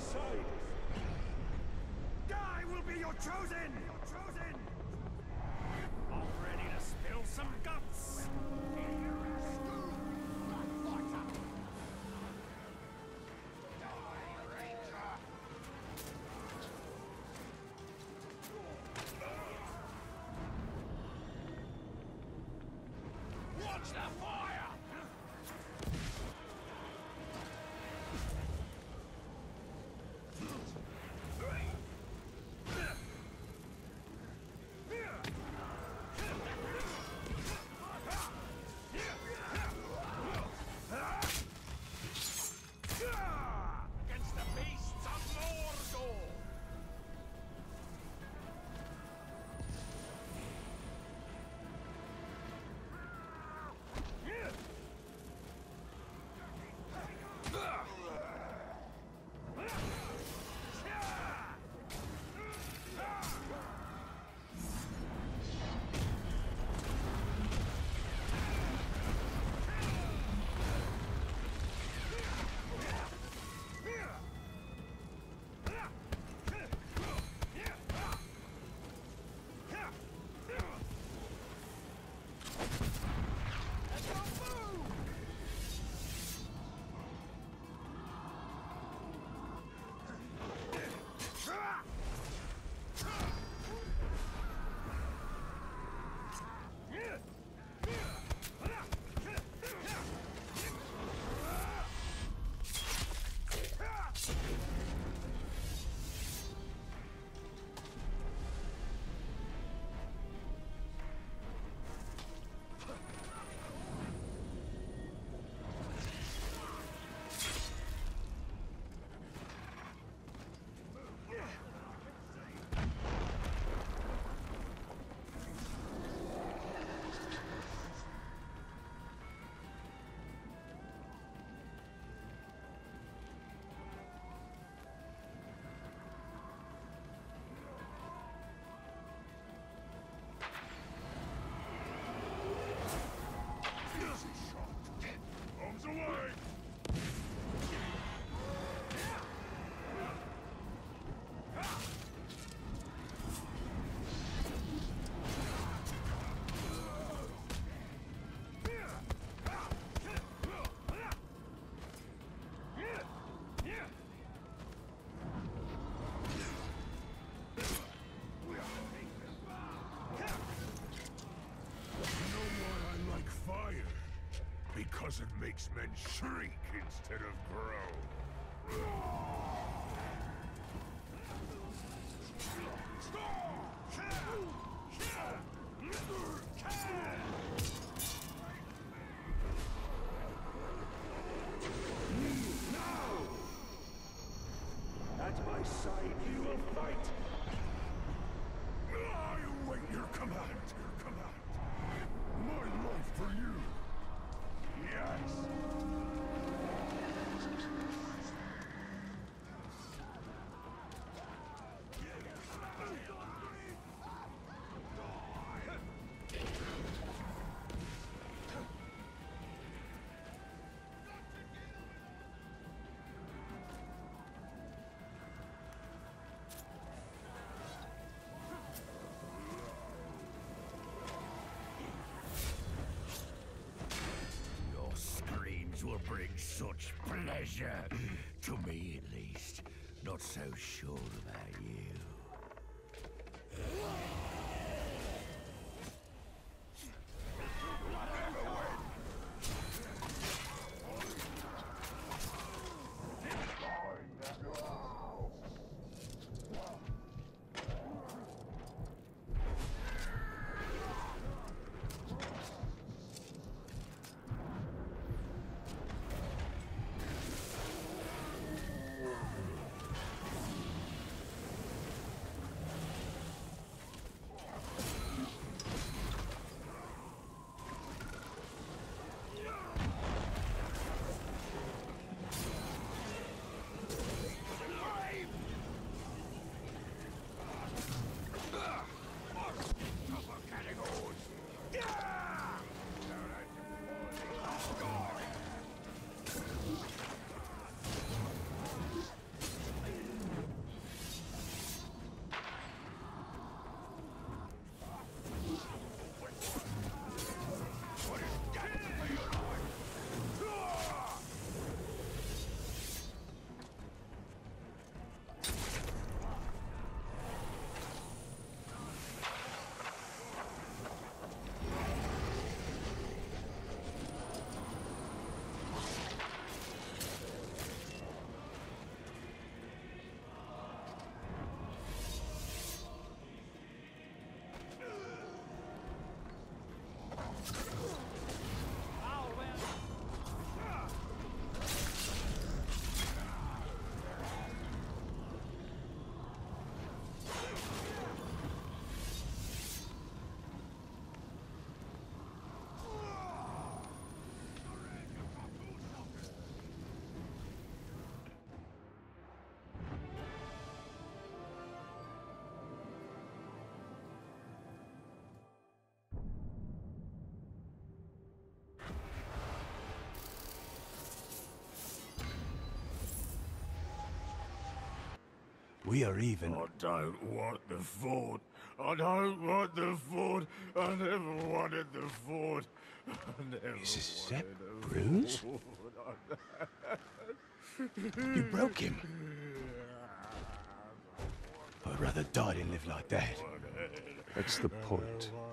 side! I will be your chosen! All ready to spill some guts! Watch the fire! Against the beasts of Mordor! Because it makes men shrink instead of grow. Now! At my side you will fight! I await your command, My life for you! Yes! Will bring such pleasure to me, at least. Not so sure about you. We are even. I don't want the fort. I don't want the fort. I never wanted the fort. I never Is this Sepp wanted the Bruce? fort. You broke him. I'd rather die than live like that. That's the point.